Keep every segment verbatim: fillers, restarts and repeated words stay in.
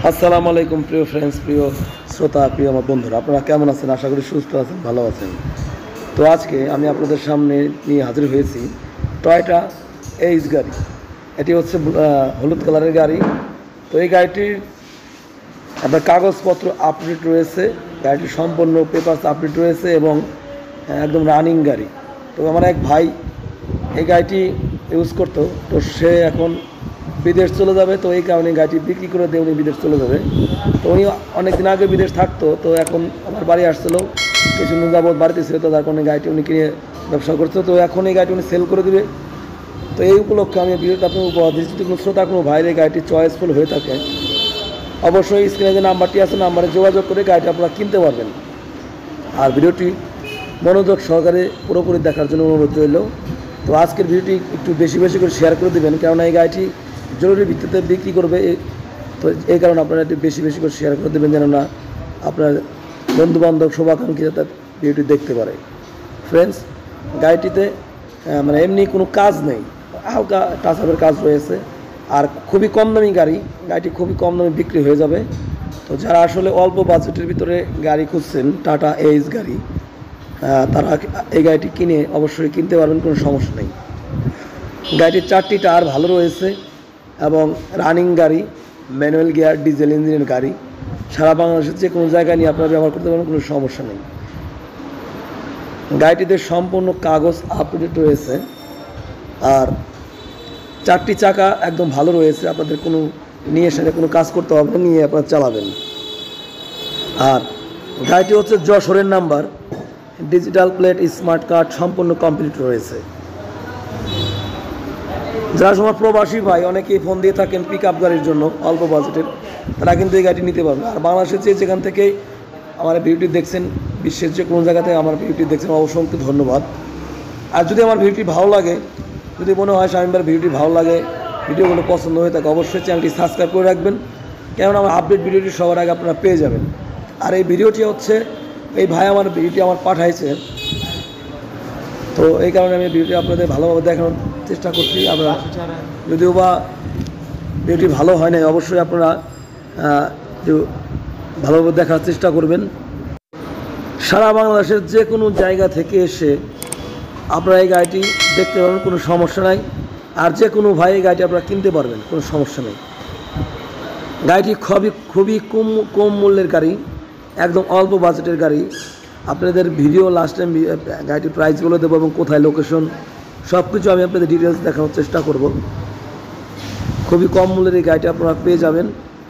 আসসালামু আলাইকুম প্রিয় ফ্রেন্ডস, প্রিয় শ্রোতা, প্রিয় আমার বন্ধুরা, আপনারা কেমন আছেন? আশা করি সুস্থ আছেন, ভালো আছেন। তো আজকে আমি আপনাদের সামনে নিয়ে হাজির হয়েছি টয়োটা এইচ গাড়ি। এটি হচ্ছে হলুদ কালারের গাড়ি। তো এই গাড়িটির আপনার কাগজপত্র আপডেট রয়েছে, গাড়িটির সম্পূর্ণ পেপারস আপডেট রয়েছে এবং একদম রানিং গাড়ি। তো আমার এক ভাই এই গাড়িটি ইউজ করতো, তো সে এখন বিদেশ চলে যাবে, তো এই কারণে গাড়িটি বিক্রি করে দিয়ে উনি বিদেশ চলে যাবে। তো উনি অনেক দিন আগে বিদেশ থাকতো, তো এখন আমার বাড়ি আসছিলো, কিছুদিন যাবত বাড়িতে ছিল, তো তার কারণে গাড়িটি উনি কিনে ব্যবসা করছে। তো এখন এই গাড়িটি উনি সেল করে দেবে। তো এই উপলক্ষে আমি ভিডিওটা আপনার উপহার দিচ্ছি। যদি কোনো শ্রোতা কোনো ভাইয়ের এই গাড়িটি চয়েসফুল হয়ে থাকে, অবশ্যই স্ক্রিনে যে নাম্বারটি আছে নাম্বারে যোগাযোগ করে গাড়িটি আপনারা কিনতে পারবেন। আর ভিডিওটি মনোযোগ সহকারে পুরোপুরি দেখার জন্য অনুরোধ রইল। তো আজকের ভিডিওটি একটু বেশি বেশি করে শেয়ার করে দেবেন, কেননা এই গাড়িটি জরুরি ভিত্তিতে বিক্রি করবে। তো এই কারণে আপনারা একটু বেশি বেশি করে শেয়ার করে দেবেন, যেন না আপনার বন্ধুবান্ধব শুভাকাঙ্ক্ষী তার ভিডিওটি দেখতে পারে। ফ্রেন্ডস, গাড়িটিতে মানে এমনি কোনো কাজ নেই, হালকা টাচ আপের কাজ রয়েছে। আর খুবই কম দামি গাড়ি, গাড়িটি খুবই কম দামে বিক্রি হয়ে যাবে। তো যারা আসলে অল্প বাজেটের ভিতরে গাড়ি খুঁজছেন, টাটা এইচ গাড়ি, তারা এই গাড়িটি কিনে অবশ্যই কিনতে পারবেন, কোনো সমস্যা নেই। গাড়িটির চারটি টায়ার ভালো রয়েছে এবং রানিং গাড়ি, ম্যানুয়াল গিয়ার, ডিজেল ইঞ্জিনের গাড়ি। সারা বাংলাদেশের যে কোনো জায়গায় নিয়ে আপনারা ব্যবহার করতে পারবেন, কোনো সমস্যা নেই। গাড়িটিতে সম্পূর্ণ কাগজ আপডেট রয়েছে আর চারটি চাকা একদম ভালো রয়েছে। আপনাদের কোনো নিয়ে এসে কোনো কাজ করতে হবে না, নিয়ে আপনারা চালাবেন। আর গাড়িটি হচ্ছে যশোরের number, digital plate, smart card সম্পূর্ণ কমপ্লিট রয়েছে। যারা সময় প্রবাসী ভাই অনেকেই ফোন দিয়ে থাকেন পিক আপ গাড়ির জন্য অল্প বাজেটের, তারা কিন্তু এই গাড়িটি নিতে পারবে। আর বাংলাদেশের যে যেখান থেকেই আমার ভিডিওটি দেখছেন, বিশ্বের যে কোনো জায়গাতে আমার ভিডিওটি দেখছেন, অসংখ্য ধন্যবাদ। আর যদি আমার ভিডিওটি ভালো লাগে, যদি মনে হয় শামীম ভাইয়ের ভিডিওটি ভালো লাগে, ভিডিওগুলো পছন্দ হয়ে থাকে, অবশ্যই চ্যানেলটি সাবস্ক্রাইব করে রাখবেন, কেননা আমার আপডেট ভিডিওটি সবার আগে আপনারা পেয়ে যাবেন। আর এই ভিডিওটি হচ্ছে এই ভাই আমার ভিডিওটি আমার পাঠাইছে, তো এই কারণে আমি ভিডিওটি আপনাদের ভালোভাবে দেখানোর চেষ্টা করছি। আমরা যদিও বা ভিডিওটি ভালো হয় নাই, অবশ্যই আপনারা ভালোভাবে দেখার চেষ্টা করবেন। সারা বাংলাদেশের যে কোনো জায়গা থেকে এসে আপনারা এই গাড়িটি দেখতে পারবেন, কোনো সমস্যা নাই। আর যে কোনো ভাই এই গাড়িটি আপনারা কিনতে পারবেন, কোনো সমস্যা নেই। গাড়িটি খুবই খুবই কম কম মূল্যের গাড়ি, একদম অল্প বাজেটের গাড়ি। আপনাদের ভিডিও লাস্ট টাইম গাড়িটির প্রাইসগুলো দেবো এবং কোথায় লোকেশন সব কিছু আমি আপনাদের ডিটেলস দেখানোর চেষ্টা করব। খুবই কম মূল্যের এই গাড়িটি আপনারা পেয়ে যাবেন।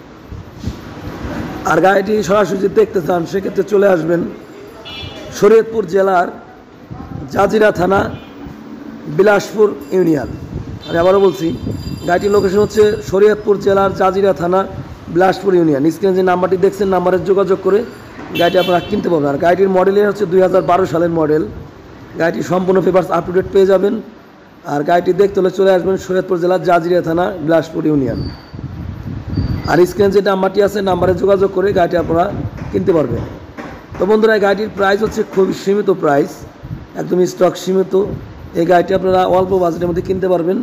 আর গাড়িটি সরাসরি যদি দেখতে চান, সেক্ষেত্রে চলে আসবেন শরীয়তপুর জেলার জাজিরা থানা, বিলাসপুর ইউনিয়ন। আমি আবারও বলছি, গাড়িটির লোকেশন হচ্ছে শরীয়তপুর জেলার জাজিরা থানা, বিলাসপুর ইউনিয়ন। স্ক্রিনে যে নাম্বারটি দেখছেন, নাম্বারে যোগাযোগ করে গাড়িটি আপনারা কিনতে পারবেন। আর গাড়িটির মডেলের হচ্ছে দুই হাজার বারো সালের মডেল। গাড়িটি সম্পূর্ণ পেপারস আপ টু ডেট পেয়ে যাবেন। আর গাড়িটি দেখতে হলে চলে আসবেন শরীয়তপুর জেলার জাজিরা থানা, বিলাসপুর ইউনিয়ন। আর স্ক্রিনে যে নাম্বারটি আছে, নাম্বারে যোগাযোগ করে গাড়িটি আপনারা কিনতে পারবেন। তো বন্ধুরা, গাড়িটির প্রাইস হচ্ছে খুবই সীমিত প্রাইস, একদম স্টক সীমিত। এই গাড়িটি আপনারা অল্প বাজেটের মধ্যে কিনতে পারবেন।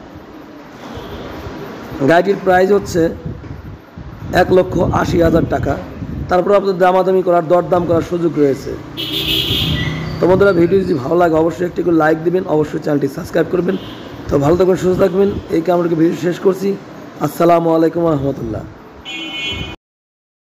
গাড়িটির প্রাইস হচ্ছে এক লক্ষ আশি হাজার টাকা। তারপর আপনাদের দামাদামি করার, দরদাম করার সুযোগ রয়েছে। তো বন্ধুরা, ভিডিও যদি ভালো লাগে অবশ্যই একটি করে লাইক দিবেন, অবশ্যই চ্যানেলটি সাবস্ক্রাইব করবেন। তো ভালো থাকবেন, সুস্থ থাকবেন, এই কারণে ভিডিও শেষ করছি। আসসালামু আলাইকুম রহমতুল্লাহ।